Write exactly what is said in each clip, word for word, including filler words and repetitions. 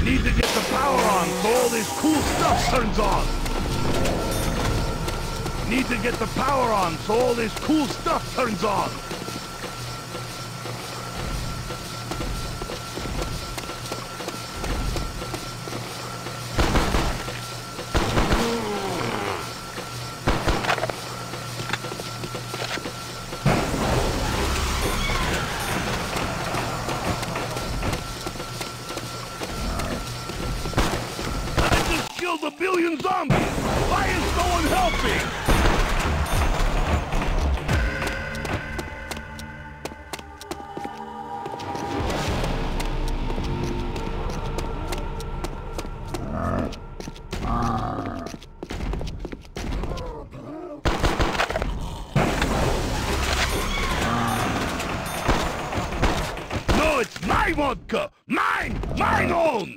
Need to get the power on so all this cool stuff turns on. Need to get the power on so all this cool stuff turns on. Killed a billion zombies! Why is no one helping? No, it's my vodka! Mine! Mine own!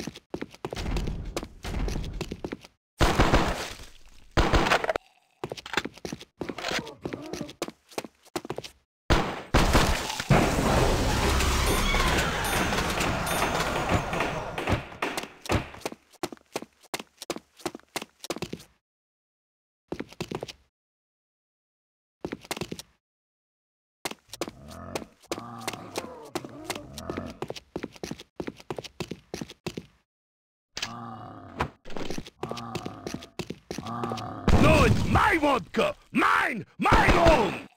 No, it's my vodka! Mine! Mine own!